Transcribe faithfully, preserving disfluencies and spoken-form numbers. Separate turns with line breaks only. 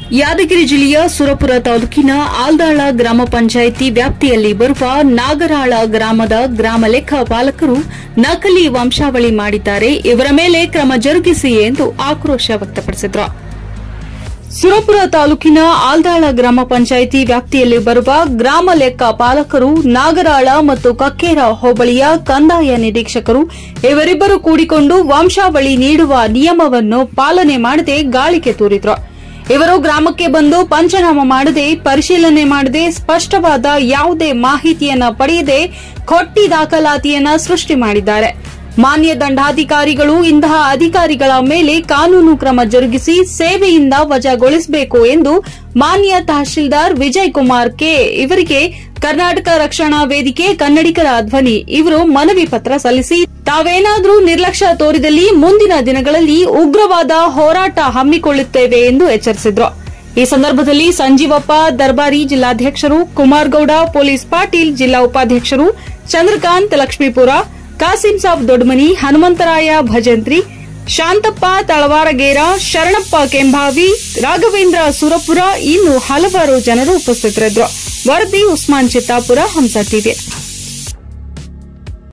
ಯಾದಗಿರಿ ಜಿಲ್ಲೆಯ ಸುರಪುರ ತಾಲೂಕಿನ ಆಲ್ದಾಳ ಗ್ರಾಮ ಪಂಚಾಯಿತಿ ವ್ಯಾಪ್ತಿಯಲ್ಲಿ ಬರುವ ನಾಗರಾಳ ಗ್ರಾಮದ ಗ್ರಾಮ ಲೆಕ್ಕ ಪಾಲಕರು ನಕಲಿ ವಂಶಾವಳಿ ಮಾಡಿದ್ದಾರೆ, ಇವರ ಮೇಲೆ ಕ್ರಮ ಜರುಗಿಸಿ ಎಂದು ಆಕ್ರೋಶ ವ್ಯಕ್ತಪಡಿಸಿದರು. ಸುರಪುರ ತಾಲೂಕಿನ ಆಲ್ದಾಳ ಗ್ರಾಮ ಪಂಚಾಯಿತಿ ವ್ಯಾಪ್ತಿಯಲ್ಲಿ ಬರುವ ಗ್ರಾಮ ಲೆಕ್ಕ ಪಾಲಕರು ನಾಗರಾಳ ಮತ್ತು ಕಕ್ಕೇರ ಹೋಬಳಿಯ ಕಂದಾಯ ನಿರೀಕ್ಷಕರು ಇವರಿಬ್ಬರು ಕೂಡಿಕೊಂಡು ವಂಶಾವಳಿ ನೀಡುವ ನಿಯಮವನ್ನು ಪಾಲನೆ ಮಾಡದೆ ಗಾಳಿಗೆ ತೂರಿದರು. ಇವರು ಗ್ರಾಮಕ್ಕೆ ಬಂದು ಪಂಚನಾಮ ಮಾಡದೆ, ಪರಿಶೀಲನೆ ಮಾಡದೆ, ಸ್ಪಷ್ಟವಾದ ಯಾವುದೇ ಮಾಹಿತಿಯನ್ನ ಪಡೆಯದೆ ಖೊಟ್ಟಿ ದಾಖಲಾತಿಯನ್ನ ಸೃಷ್ಟಿ ಮಾಡಿದ್ದಾರೆ. ಮಾನ್ಯ ದಂಡಾಧಿಕಾರಿಗಳು ಇಂತಹ ಅಧಿಕಾರಿಗಳ ಮೇಲೆ ಕಾನೂನು ಕ್ರಮ ಜರುಗಿಸಿ ಸೇವೆಯಿಂದ ವಜಾಗೊಳಿಸಬೇಕು ಎಂದು ಮಾನ್ಯ ತಹಶೀಲ್ದಾರ್ ವಿಜಯ್ ಕುಮಾರ್ ಕೆ ಇವರಿಗೆ ಕರ್ನಾಟಕ ರಕ್ಷಣಾ ವೇದಿಕೆ ಕನ್ನಡಿಗರ ಧ್ವನಿ ಇವರು ಮನವಿ ಪತ್ರ ಸಲ್ಲಿಸಿ ತಾವೇನಾದರೂ ನಿರ್ಲಕ್ಷ್ಯ ತೋರಿದಲ್ಲಿ ಮುಂದಿನ ದಿನಗಳಲ್ಲಿ ಉಗ್ರವಾದ ಹೋರಾಟ ಹಮ್ಮಿಕೊಳ್ಳುತ್ತೇವೆ ಎಂದು ಎಚ್ಚರಿಸಿದರು. ಈ ಸಂದರ್ಭದಲ್ಲಿ ಸಂಜೀವಪ್ಪ ದರ್ಬಾರಿ ಜಿಲ್ಲಾಧ್ಯಕ್ಷರು, ಕುಮಾರಗೌಡ ಪೊಲೀಸ್ ಪಾಟೀಲ್ ಜಿಲ್ಲಾ ಉಪಾಧ್ಯಕ್ಷರು, ಚಂದ್ರಕಾಂತ್ ಲಕ್ಷ್ಮೀಪುರ, ಕಾಸಿಂ ಸಾಬ್ ದೊಡ್ಮನಿ, ಹನುಮಂತರಾಯ ಭಜಂತ್ರಿ, ಶಾಂತಪ್ಪ ತಳವಾರಗೇರ, ಶರಣಪ್ಪ ಕೆಂಭಾವಿ, ರಾಘವೇಂದ್ರ ಸುರಪುರ ಇನ್ನು ಹಲವಾರು ಜನರು ಉಪಸ್ಥಿತರಿದ್ದರು. ವರದಿ ಉಸ್ಮಾನ್ ಚಿತ್ತಾಪುರ, ಹಂಸ ಟಿವಿ.